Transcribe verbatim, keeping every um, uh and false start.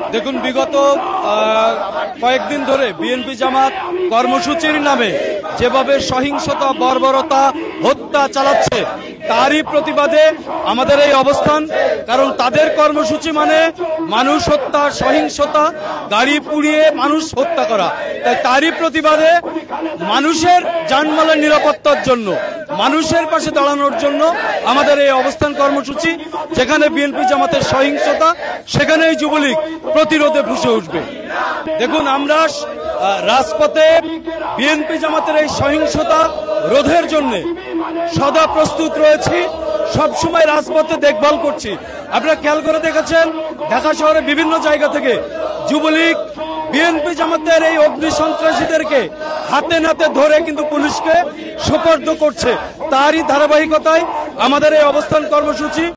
দেখুন, বিগত কয়েকদিন ধরে বিএনপি জামাত কর্মসূচির নামে যেভাবে সহিংসতা, বর্বরতা, হত্যা চালাচ্ছে, তারই প্রতিবাদে আমাদের এই অবস্থান। কারণ তাদের কর্মসূচি মানে মানুষ হত্যা, সহিংসতা, গাড়ি পুড়িয়ে মানুষ হত্যা করা। তাই তারই প্রতিবাদে মানুষের জানমালের নিরাপত্তার জন্য, মানুষের পাশে দাঁড়ানোর জন্য আমাদের এই অবস্থান কর্মসূচি। যেখানে বিএনপি জামাতের সহিংসতা, সেখানেই যুবলীগ প্রতিরোধে ফুঁসে উঠবে। দেখুন, আমরা রাজপথে বিএনপি জামাতের এই সহিংসতা রোধের জন্য সদা প্রস্তুত রয়েছি, সবসময় রাজপথে দেখভাল করছি। আপনারা খেয়াল করে দেখেছেন, ঢাকা শহরে বিভিন্ন জায়গা থেকে যুবলীগ বিএনপি জামাতের এই অগ্নি সন্ত্রাসীদেরকে হাতে নাতে ধরে কিন্তু পুলিশকে সোপর্দ করছে। তারই ধারাবাহিকতায় আমাদের এই অবস্থান কর্মসূচি।